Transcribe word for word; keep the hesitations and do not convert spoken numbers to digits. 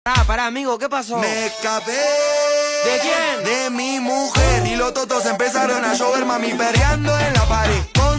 Ah, pará, amigo, ¿qué pasó? Me escapé. ¿De quién? De mi mujer. Y los totos empezaron a llover, mami, perreando en la pared.